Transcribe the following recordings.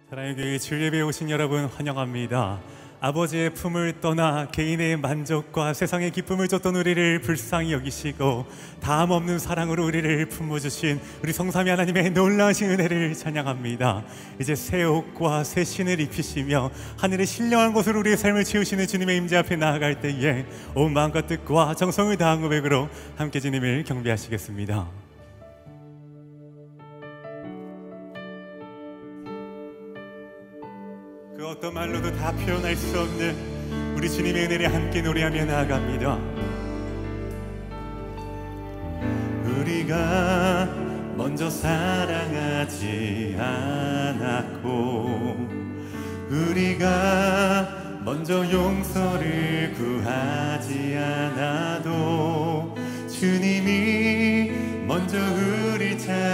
사랑의 교회 주일 예배에 오신 여러분 환영합니다. 아버지의 품을 떠나 개인의 만족과 세상의 기쁨을 줬던 우리를 불쌍히 여기시고 다함 없는 사랑으로 우리를 품어주신 우리 성삼위 하나님의 놀라우신 은혜를 찬양합니다. 이제 새 옷과 새 신을 입히시며 하늘의 신령한 곳으로 우리의 삶을 채우시는 주님의 임재 앞에 나아갈 때에 온 마음과 뜻과 정성을 다한 고백으로 함께 주님을 경배하시겠습니다. 그 어떤 말로도 다 표현할 수 없는 우리 주님의 은혜를 함께 노래하며 나아갑니다. 우리가 먼저 사랑하지 않았고 우리가 먼저 용서를 구하지 않아도 주님이 먼저 우리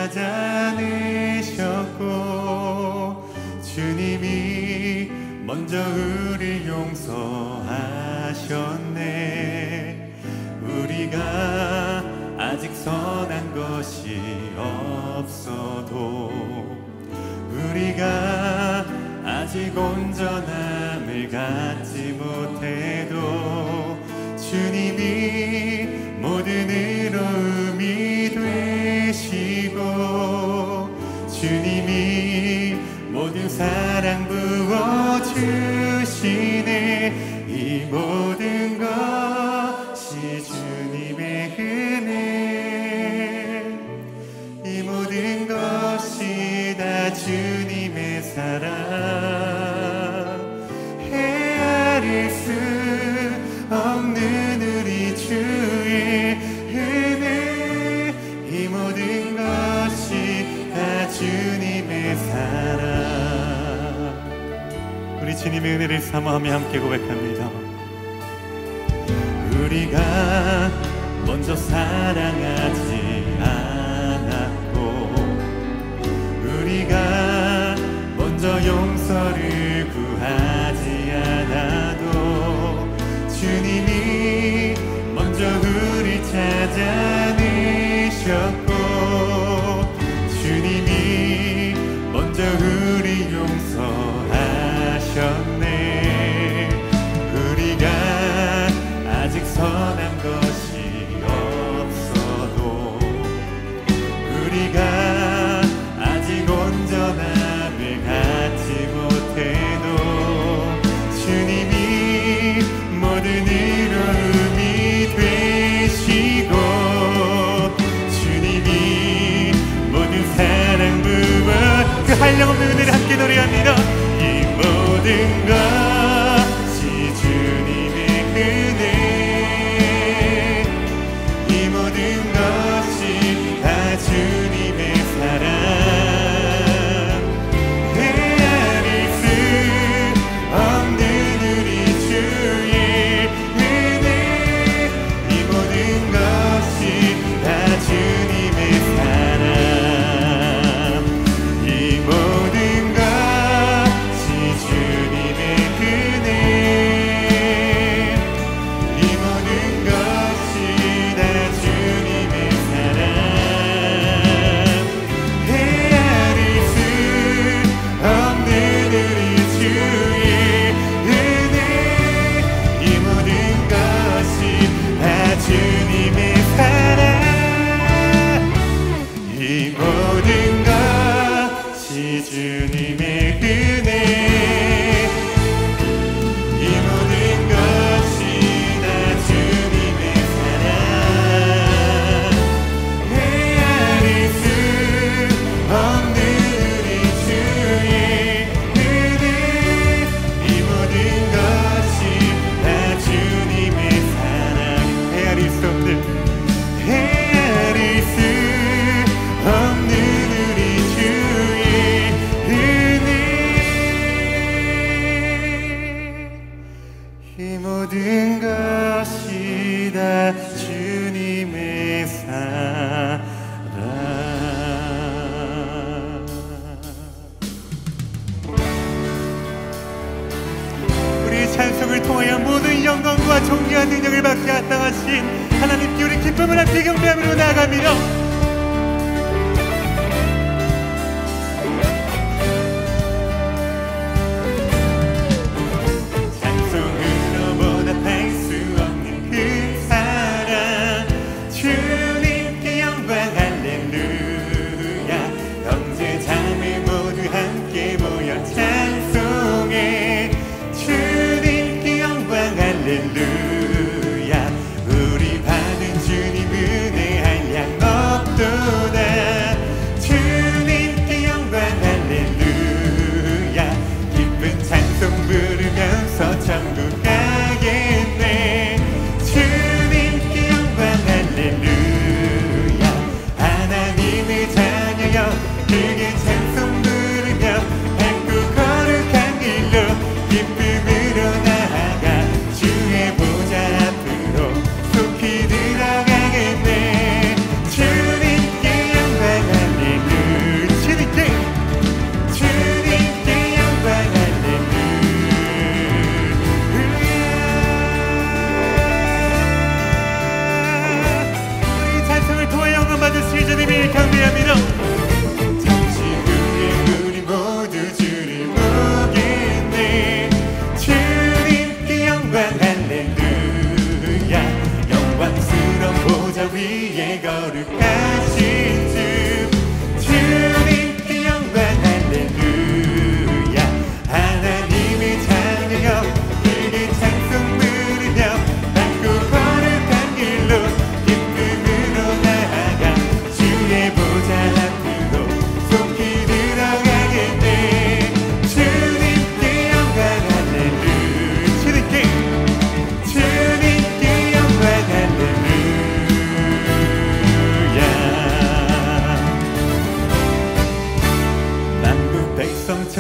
찾아내셨고 주님이 먼저 우리 용서하셨네. 우리가 아직 선한 것이 없어도 우리가 아직 온전함을 갖지 못해도 주님이 모든 의로움이 되시고 주님이 모든 사랑 부어주시네. 이 모든 것이 주님의 은혜, 이 모든 것이 다 주님의 사랑, 헤아릴 수 없는 우리 주의 은혜, 이 모든 것이 다 주님의 사랑. 우리 주님의 은혜를 사모하며 함께 고백합니다. 우리가 먼저 사랑하지 않았고 우리가 먼저 용서를 구하지 않아도 주님이 먼저 우리 찾아내셨고 주님이 먼저 우리 용서하셨네. 우리가 아직 선한 것이 없어도 우리가 아직 온전함을 갖지 못해도 주님이 모든 의로움이 되시고 주님이 모든 사랑 부어 그 한량없는 은혜를 함께 노래합니다. 이 모든 것이 주님의 은혜, 이 모든 것이 다 주님의 사랑, 헤아릴 수 없는 우리 주의 은혜, 이 모든 것이 다 주님의 사랑, 이 모든 것이 주님의 은혜, 이 모든 것이 다 주님의 사랑, 헤아릴 수 없는 우리 주의 은혜, 이 모든 것이 다 주님의 사랑, 이 모든 것이 주님의 은혜, 이 모든 것이 다 주님의 사랑, 헤아릴 수 없는 우리 주의 은혜, 이 모든 것이 다 주님의 사랑, 헤아릴 수 없는 우리 주의 은혜, 이 모든 것이 다 주님의 사랑. 우리의 찬송을 통하여 모든 영광과 존귀한 능력을 받게 합당하신 하나님께 우리 기쁨을 함께 경배함으로 나아갑니다.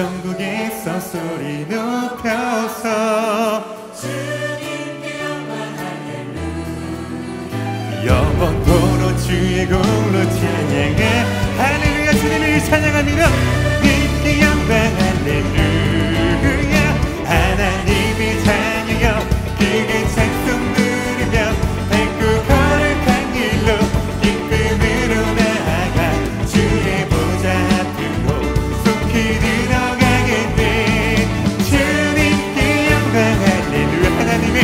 전국에서 소리 높여서 주님께 영광 할렐루야. 영원토록 주의 공로 찬양해 할렐루야. 주님을 찬양합니다. 주님께 영광 할렐루야. 하나님을 찬양여 크게 찬송 부르며 밟고 걸어간 길로 기쁨으로 나아가 주의 보좌 앞으로 속히 들어가겠네. 주님께 영광 할렐루야.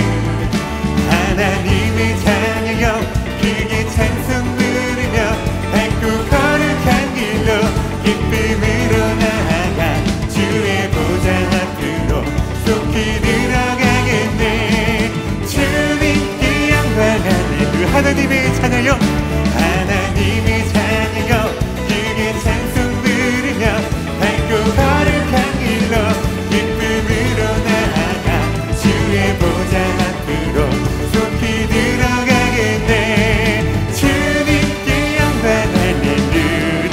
하나님을 찬양여 크게 찬송 부르며 밟고 걸어간 길로 기쁨으로 나아가 주의 보좌 앞으로 속히 들어가겠네. 주님께 영광 할렐루야. 하나님을 찬양여 하나님을 찬양여 크게 찬송 부르며 밟고 걸어간 길로 기쁨으로 나아가 주의 보좌 앞으로 속히 들어가겠네. 주님께 영광 할렐루야.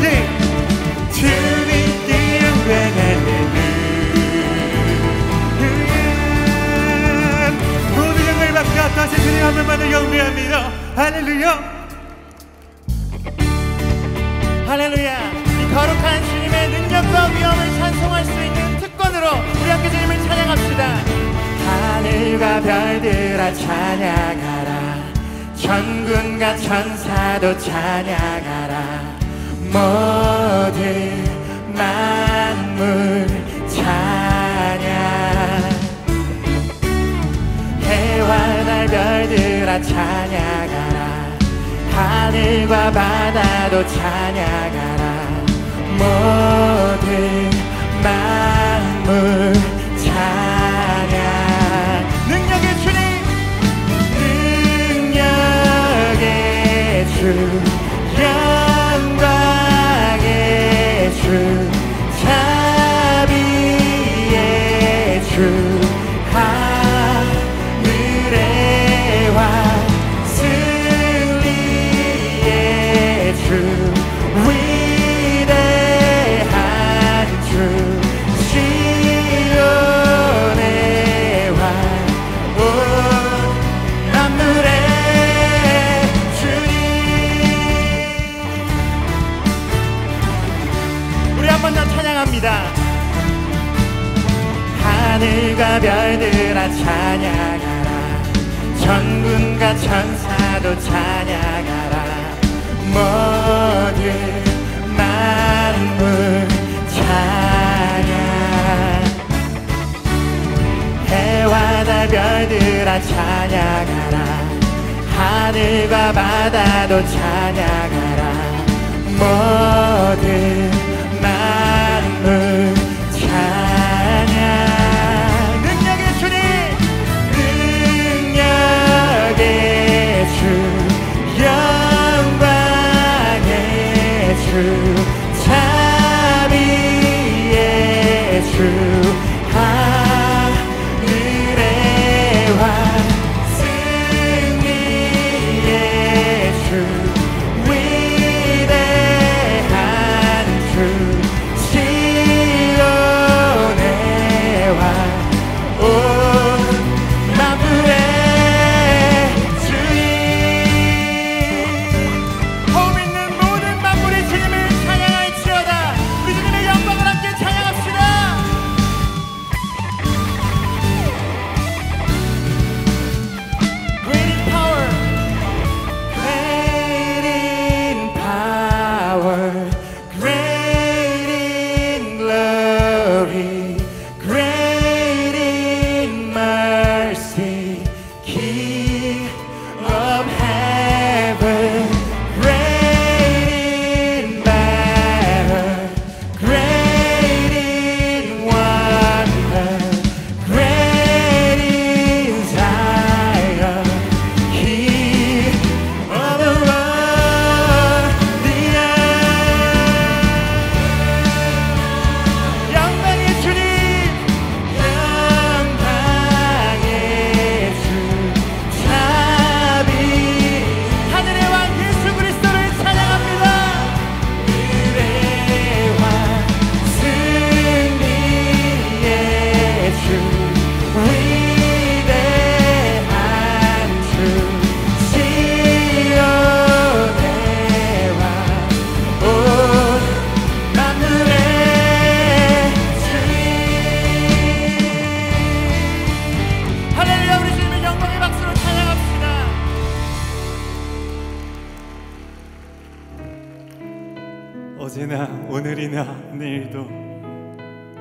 주님께 영광 할렐루야. 모든 영광을 받고 다시 주님 한 분만을 경배합니다. 할렐루야. 할렐루야. 이 거룩한 주님의 능력과 위엄을 찬송할 수 있는 특권으로 우리 함께 주님을 찬양합시다. 하늘과 별들아 찬양하라. 천군과 천사도 찬양하라. 모든 만물 찬양. 해와 달 별들아 찬양하라. 하늘과 바다도 찬양하라. 모든 만물 찬양. 능력의 주님, 능력의 주, 영광의 주, 자비의 주, 하늘의 왕, 승리의 주, 위대한 주, 시온의 왕, 온 만물의 주님. 우리 한 번 더 찬양합니다. 하늘과 별들아 찬양하라. 천군과 천사도 찬양하라. 모든 만물 찬양. 해와 달 별들아 찬양하라. 하늘과 바다도 찬양하라. 모든 만물 찬양. 능력의 주님, 능력의 주, 영광의 주, 자비의 주, 하늘의 왕, 승리의 주, 위대한 주, 시온의 왕, 온 만물의 주님. 호흡 있는 모든 만물의 주님을 찬양할지어다. 우리 주님의 영광을 함께 찬양합시다.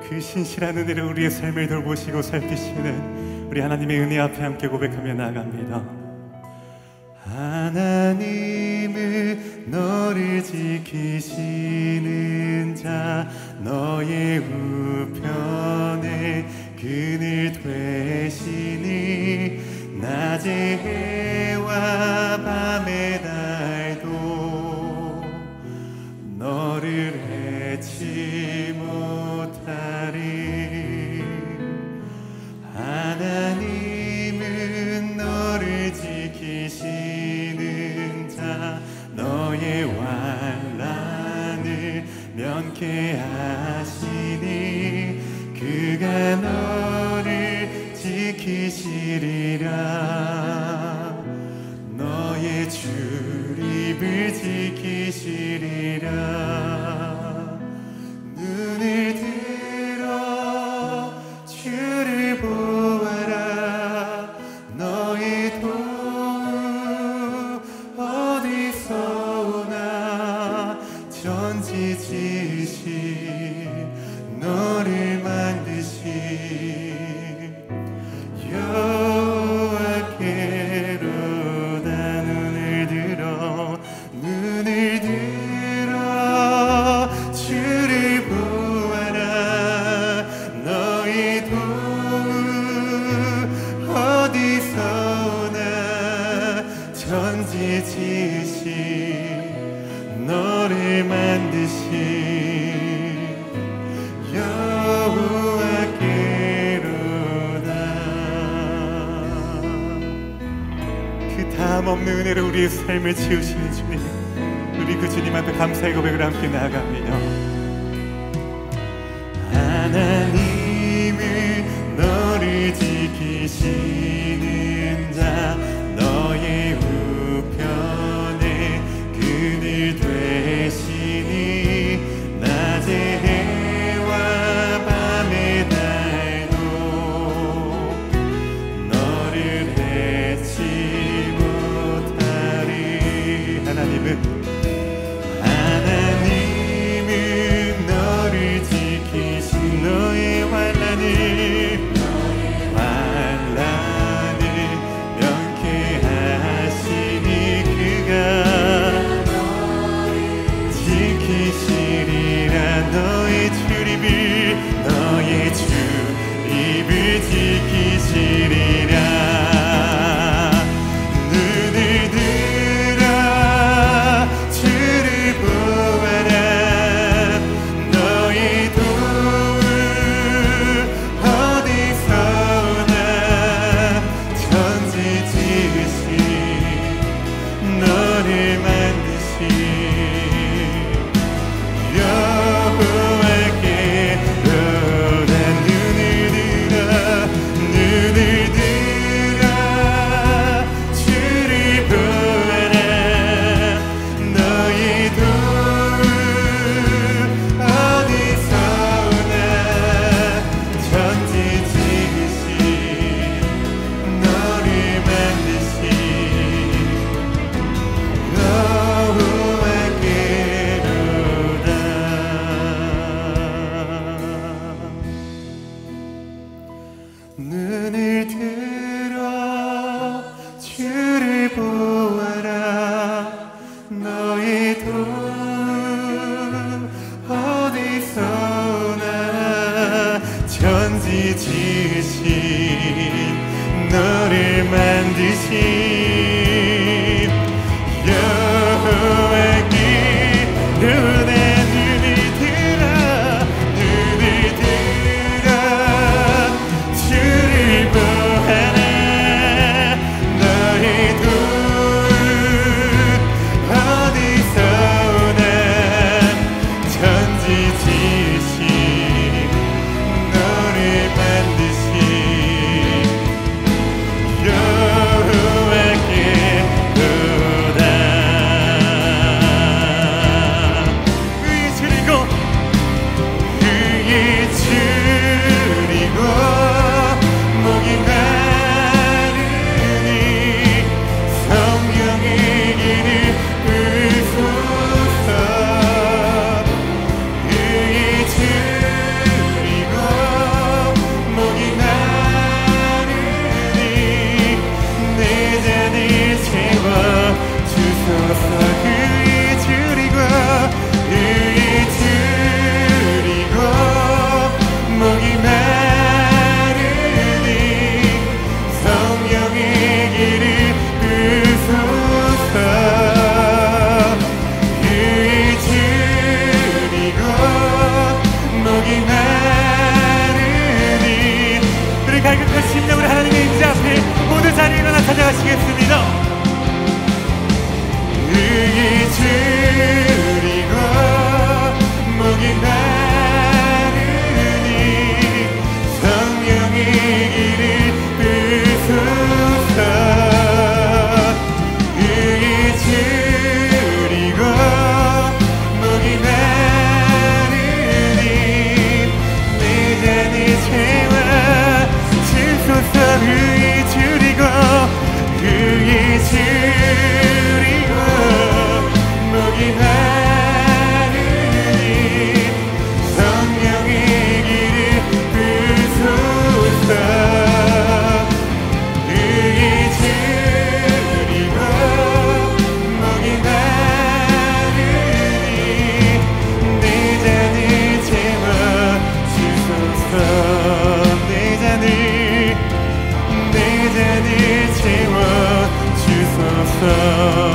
그 신실한 은혜로 우리의 삶을 돌보시고 살피시는 우리 하나님의 은혜 앞에 함께 고백하며 나아갑니다. 하나님은 너를 지키시는 자, 너의 우편에 그늘 되시니 낮의 해와 밤의 달도 너를 해치 못하리. 하나님은 너를 지키시는 자, 너의 환난을 면케하시니 그가 너를 지키시리라. 너의 출입을 지키시리라. 눈을 들어 주를 보아라. 너의 도움 어디서 오나. 천지 지으신 너를 만드신 여호와께로다. 눈을 들어 주를 보아라. 너의 도움 어디서 오나. 천지 지으신 너를 만드신 다함없는 은혜로 우리의 삶을 지으시는 주님, 우리 그 주님 앞에 감사의 고백을 함께 나아갑니다. 하나님은 너를 지키시는 자, 너의 우편에 그늘 되시니 낮의 해와 밤의 달도 너를 해치 하나님은 너를 지키신 너의 환난을 면케하시니 그가 지키시리라. 너의 출입을 지키시리라. 눈을 들어 주를 보아라. 너의 도움 어디서 오나. 천지 지으신 너를 만드신 여호와께로다. 여호와께로다. 찬양하겠습니다. 의의 주리고 목이 마르니 성령의 길을 부소서. 의의 주리고 목이 마르니 내 잔을 채워 주소서. 의의 주리고 의의 주리고 목이 마르니 성령의 길을 부소서. 의의 주리고 목이 마르니 내 잔을 채워 주소서. 내 잔을 채워 주소서.